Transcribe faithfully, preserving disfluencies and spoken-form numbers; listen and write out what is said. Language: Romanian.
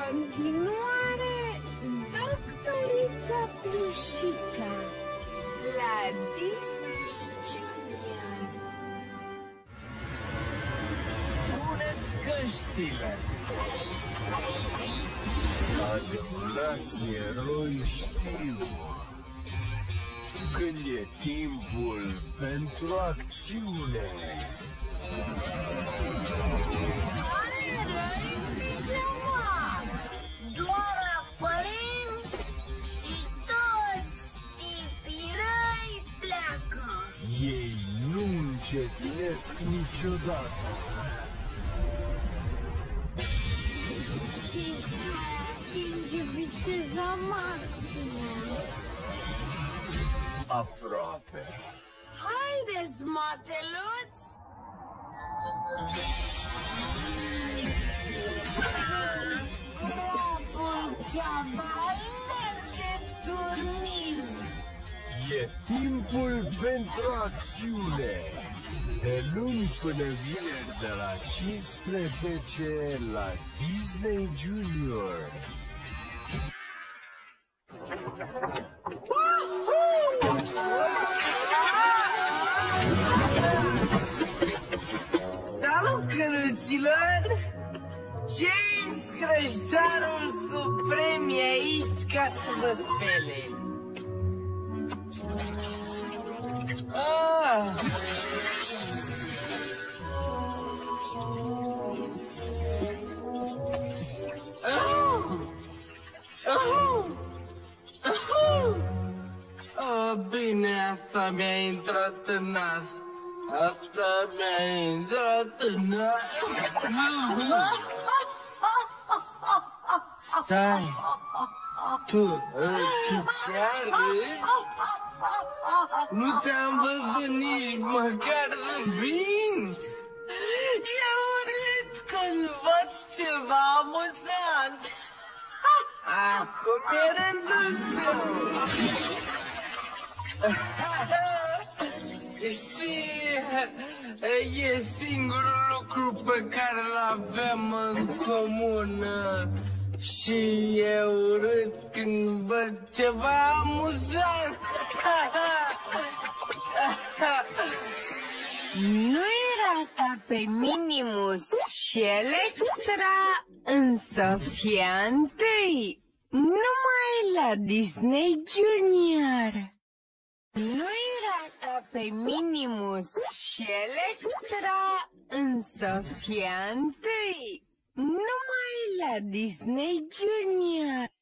continuare, Doctorița Plușica la Disney Junior. Puneți căștile! Adevărați eroi știu când e timpul pentru acțiune. Care eroi în pijamat? Doar apărim și toți tipii răi pleacă. Ei nu încetinesc niciodată. Disney atinge viteza maximă. Aproape. Haideți, mateluți! Bravul cavaler de turnir! E timpul pentru acțiune. De luni până vineri de la cincisprezece la Disney Junior. Salut, căruților! James Crăjdarul Suprem e aici ca să vă spele. Ah! Oh! Oh! Oh! Oh, bine, asta mi-a intrat în nas. Asta mi-a intrat în nas. Stai, tu, tu chiar râzi? Nu te-am văzut nici măcar zâmbind. E urât când văd ceva amuzant. Acum e rândul tău. Știi, e singurul lucru pe care l-avem în comun. Și e urât când văd ceva amuzant. Nu era ta pe Minimus și Electra, însă fie întâi, numai la Disney Junior. Nu era ta pe Minimus și Electra, însă fie întâi, numai la Disney Junior.